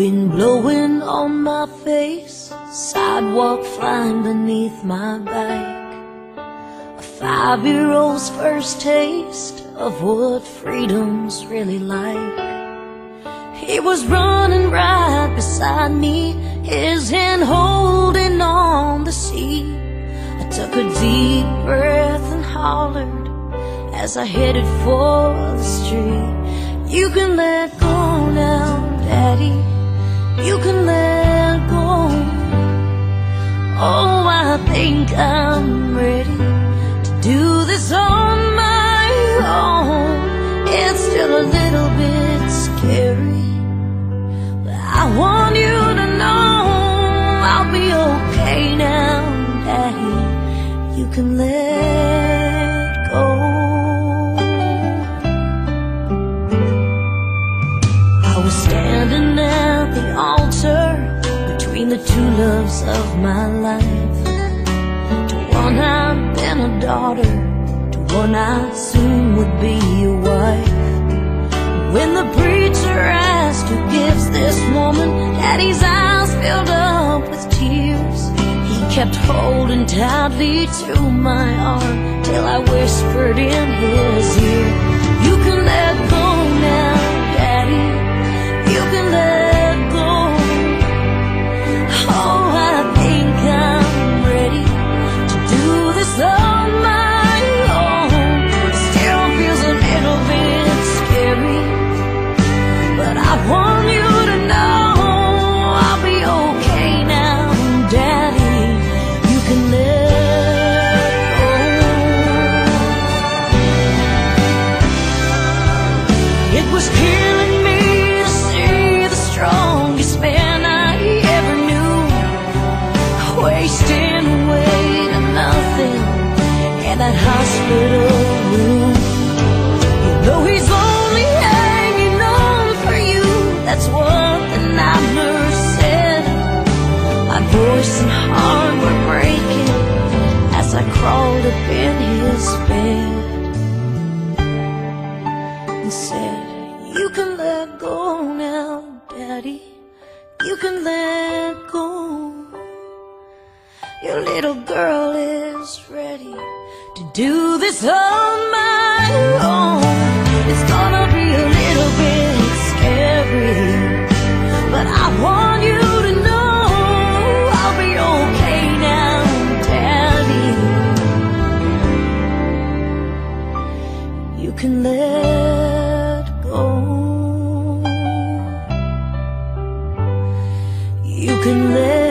Wind blowing on my face, sidewalk flying beneath my bike. A 5-year-old's first taste of what freedom's really like. He was running right beside me, his hand holding on the seat. I took a deep breath and hollered as I headed for the street. You can let go now, Daddy, you can let go. Oh, I think I'm ready to do this on my own. It's still a little bit scary, but I want you to know I'll be okay now, Daddy, you can let go. I was standing at the altar between the two loves of my life. To one I'd been a daughter, to one I soon would be a wife. When the preacher asked who gives this woman, Daddy's eyes filled up with tears. He kept holding tightly to my arm till I whispered in his ear, you can let go now, Daddy, you can let go. Oh, I think I'm ready to do this on my own. It still feels a little bit scary, but I want you to know I'll be okay now, Daddy, you can let go. It was killing me to see the strongest man I ever knew wasting away to nothing in that hospital room. You know he's only hanging on for you, that's what the night nurse said. My voice and heart were breaking as I crawled up in his bed and said, you can let go now, Daddy, you can let go. Your little girl is ready to do this on my own. It's gonna be a little bit scary, but I want you to know I'll be okay now, Daddy, you can let go. You can let